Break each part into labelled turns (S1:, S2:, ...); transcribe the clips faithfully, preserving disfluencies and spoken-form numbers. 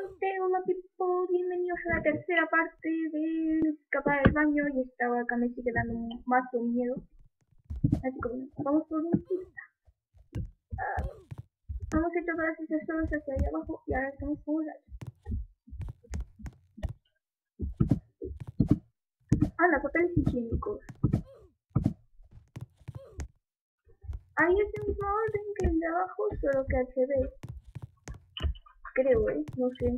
S1: gente, hola people, bienvenidos a la tercera parte de escapar del baño y estaba acá me sigue dando más un miedo. Así que vamos por un pista. Uh, hemos hecho todas esas zonas hacia allá abajo y ahora estamos por allá. Anda, papeles higiénicos. Ahí es el mismo orden que el de abajo, solo que al revés. Creo, eh, no sé.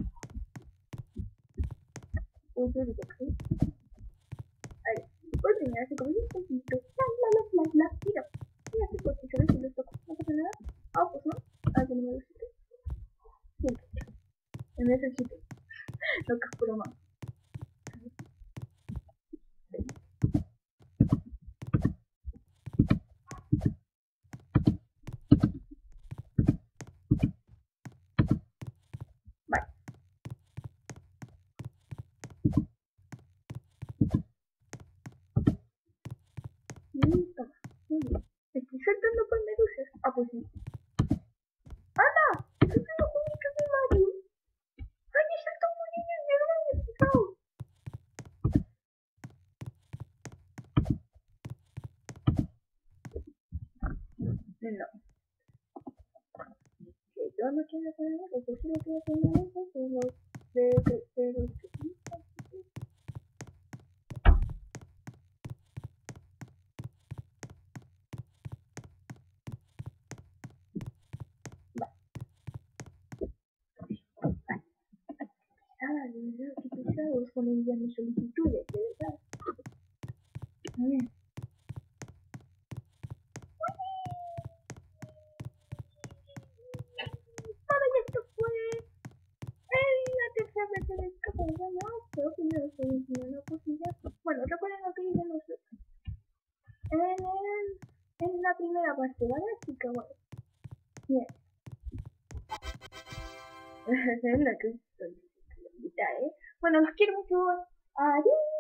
S1: Uy, yo digo que ahí. Pues mira, así como un poquito. La, la, la, la, la. Mira. Mira qué cosa, ¿sabes? Si los toco, no pasa nada. Ah, pues no. Ah, que no me lo siento. Siento. En ese sitio. Lo capturo más. Vale. Listo. Muy bien. Estoy saltando por medusas. Ah, pues sí. ¡Anda! ¡Estoy haciendo juguitos de Mario! ¡Ay, me saltó un niño! ¡Ya no me había fijado! No. Que yo no quiero hacer nada, que yo solo quiero hacer nada, pero... Pero... Pero... Ah, de verdad, qué pesados con enviar mis solicitudes, de verdad. A ver. Ahora ya esto fue la tercera vez de escapar del baño. Creo que me lo estoy enseñando cosillas. Bueno, recuerden lo que hice nosotros en, el, en la primera parte, ¿vale? Así que bueno. Bien. Es la que estoy, ¿eh? Bueno, los quiero mucho. Adiós.